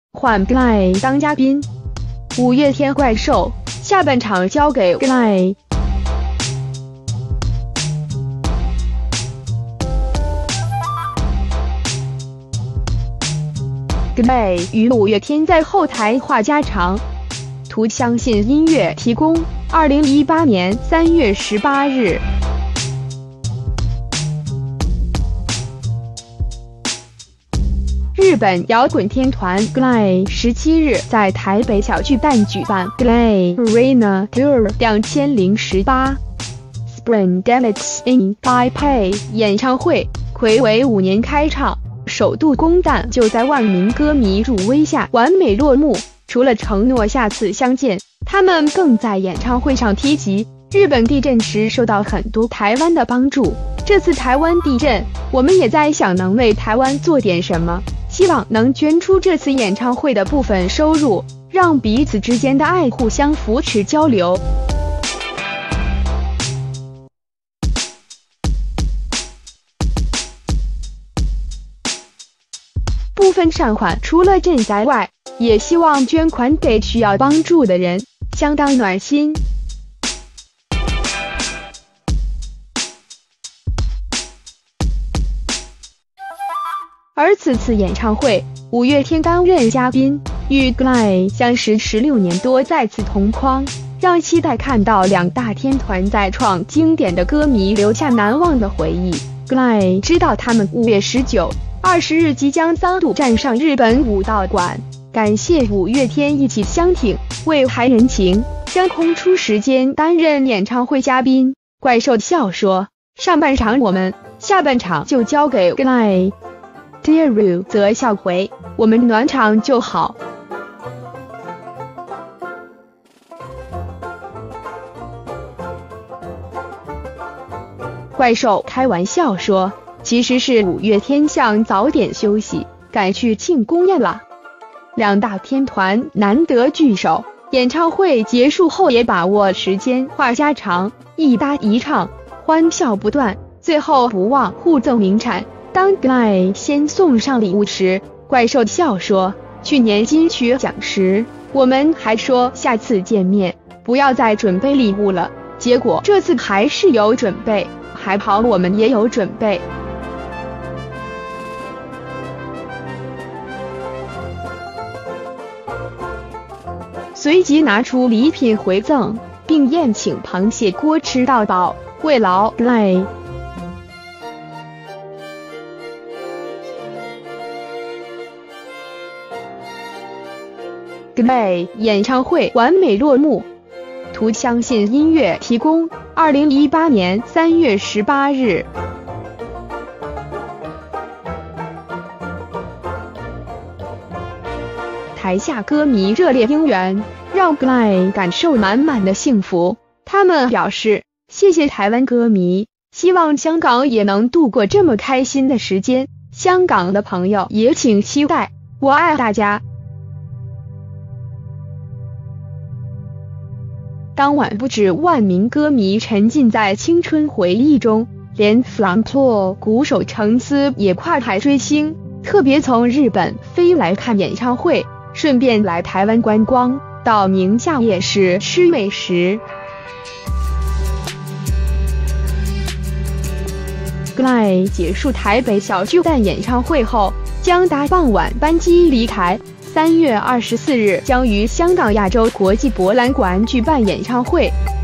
换Glay当嘉宾，五月天怪兽，下半场交给Glay。Glay 与五月天在后台话家常。图相信音乐提供。2018年3月18日。日本摇滚天团 Glay 17日在台北小巨蛋举办 Glay Arena Tour 2018 Spring Delights in Taipei 演唱会，睽违5年开唱，首度公弹就在万名歌迷助威下完美落幕。除了承诺下次相见，他们更在演唱会上提及日本地震时受到很多台湾的帮助，这次台湾地震，我们也在想能为台湾做点什么，希望能捐出这次演唱会的部分收入，让彼此之间的爱互相扶持交流。部分善款除了赈灾外，也希望捐款给需要帮助的人，相当暖心。而此次演唱会，五月天担任嘉宾，与 Glay 相识16年多再次同框，让期待看到两大天团再创经典的歌迷留下难忘的回忆。Glay 知道他们5月19、20日即将3度站上日本武道馆，感谢五月天一起相挺，为还人情，将空出时间担任演唱会嘉宾。怪兽笑说：“上半场我们，下半场就交给 Glay。” Deru 则笑回：“我们暖场就好。”怪兽开玩笑说：“其实是五月天想早点休息，改去庆功宴了。”两大天团难得聚首，演唱会结束后也把握时间话家常，一搭一唱，欢笑不断，最后不忘互赠名产。当 Glay 先送上礼物时，怪兽笑说：“去年金曲奖时，我们还说下次见面不要再准备礼物了，结果这次还是有准备，还好我们也有准备。”随即拿出礼品回赠，并宴请螃蟹锅吃到饱，慰劳 Glay。Glay 演唱会完美落幕。图相信音乐提供。2018年3月18日。台下歌迷热烈应援，让 Glay 感受满满的幸福。他们表示：“谢谢台湾歌迷，希望香港也能度过这么开心的时间。香港的朋友也请期待，我爱大家。”当晚不止万名歌迷沉浸在青春回忆中，连 Frontlo 鼓手程思也跨海追星，特别从日本飞来看演唱会，顺便来台湾观光，到宁夏夜市吃美食。Glay 结束台北小巨蛋演唱会后，将搭傍晚班机离台。3月24日将于香港亚洲国际博览馆举办演唱会。